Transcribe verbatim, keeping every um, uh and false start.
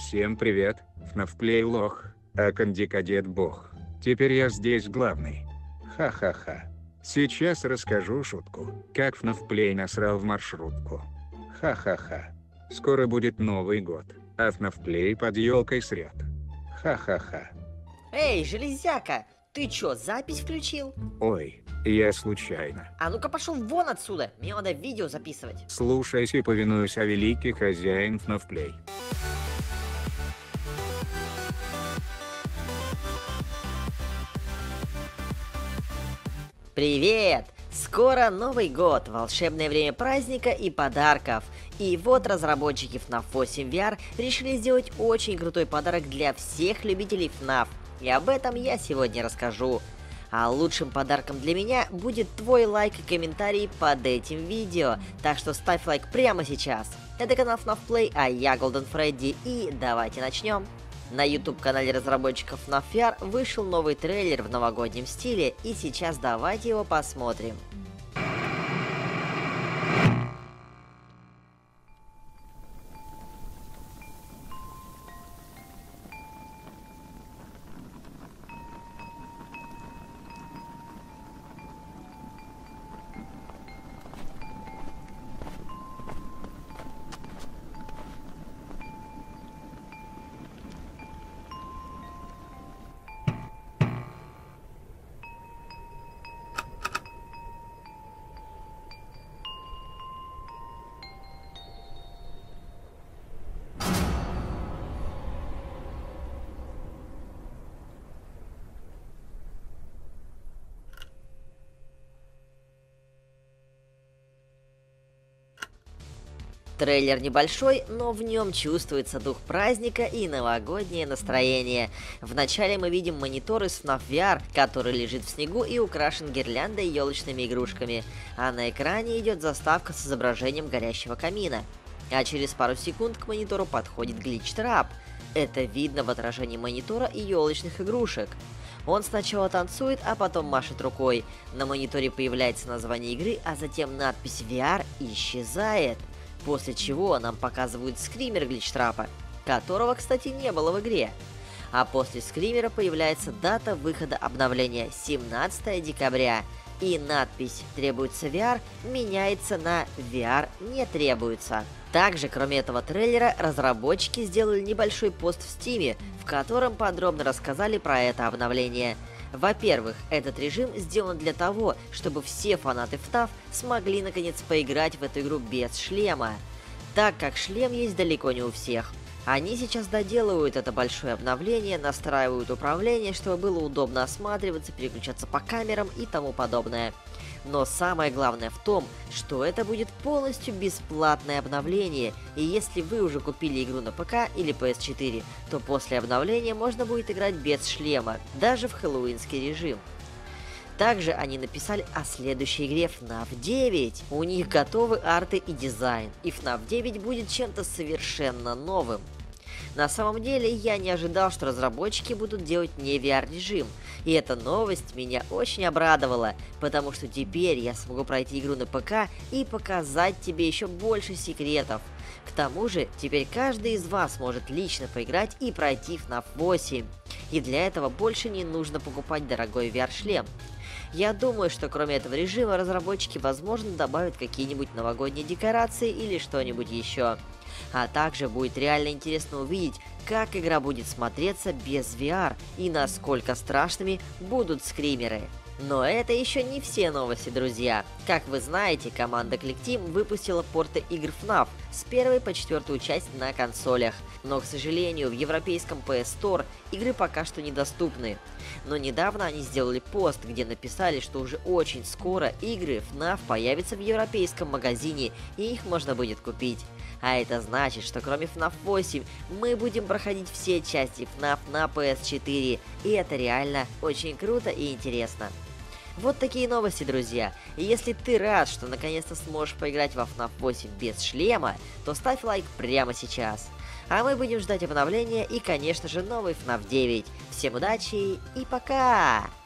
Всем привет, эф Play лох, а Канди Кадет бог. Теперь я здесь главный. Ха-ха-ха. Сейчас расскажу шутку, как эф Play насрал в маршрутку. Ха-ха-ха. Скоро будет Новый год, а эф Play под елкой срет. Ха-ха-ха. Эй, железяка, ты чё, запись включил? Ой, я случайно. А ну-ка пошел вон отсюда, мне надо видео записывать. Слушайся и повинуйся, великий хозяин эф Play. Привет! Скоро Новый год, волшебное время праздника и подарков. И вот разработчики эф наф восемь ви ар решили сделать очень крутой подарок для всех любителей эф наф. И об этом я сегодня расскажу. А лучшим подарком для меня будет твой лайк и комментарий под этим видео. Так что ставь лайк прямо сейчас. Это канал эф наф Play, а я Golden Freddy, и давайте начнем. На YouTube-канале разработчиков эф наф ви ар вышел новый трейлер в новогоднем стиле, и сейчас давайте его посмотрим. Трейлер небольшой, но в нем чувствуется дух праздника и новогоднее настроение. Вначале мы видим монитор из эф наф ви ар, который лежит в снегу и украшен гирляндой и елочными игрушками, а на экране идет заставка с изображением горящего камина. А через пару секунд к монитору подходит глич-трап. Это видно в отражении монитора и елочных игрушек. Он сначала танцует, а потом машет рукой. На мониторе появляется название игры, а затем надпись ви ар исчезает. После чего нам показывают скример глич-трапа, которого, кстати, не было в игре. А после скримера появляется дата выхода обновления семнадцатое декабря. И надпись «Требуется ви ар» меняется на «ви ар не требуется». Также, кроме этого трейлера, разработчики сделали небольшой пост в Steam, в котором подробно рассказали про это обновление. Во-первых, этот режим сделан для того, чтобы все фанаты эф наф смогли наконец поиграть в эту игру без шлема, так как шлем есть далеко не у всех. Они сейчас доделывают это большое обновление, настраивают управление, чтобы было удобно осматриваться, переключаться по камерам и тому подобное. Но самое главное в том, что это будет полностью бесплатное обновление, и если вы уже купили игру на ПК или пи эс четыре, то после обновления можно будет играть без шлема, даже в хэллоуинский режим. Также они написали о следующей игре эф наф девять. У них готовы арты и дизайн, и эф наф девять будет чем-то совершенно новым. На самом деле, я не ожидал, что разработчики будут делать не ви ар режим, и эта новость меня очень обрадовала, потому что теперь я смогу пройти игру на ПК и показать тебе еще больше секретов. К тому же, теперь каждый из вас может лично поиграть и пройти эф наф восемь, и для этого больше не нужно покупать дорогой ви ар-шлем. Я думаю, что кроме этого режима разработчики, возможно, добавят какие-нибудь новогодние декорации или что-нибудь еще. А также будет реально интересно увидеть, как игра будет смотреться без ви ар и насколько страшными будут скримеры. Но это еще не все новости, друзья. Как вы знаете, команда Click Team выпустила порты игр эф наф с первой по четвертую часть на консолях. Но, к сожалению, в европейском пи эс Store игры пока что недоступны. Но недавно они сделали пост, где написали, что уже очень скоро игры эф наф появятся в европейском магазине, и их можно будет купить. А это значит, что кроме эф наф восемь мы будем проходить все части эф наф на пи эс четыре, и это реально очень круто и интересно. Вот такие новости, друзья. И если ты рад, что наконец-то сможешь поиграть во эф наф восемь без шлема, то ставь лайк прямо сейчас. А мы будем ждать обновления и, конечно же, новый эф наф девять. Всем удачи и пока!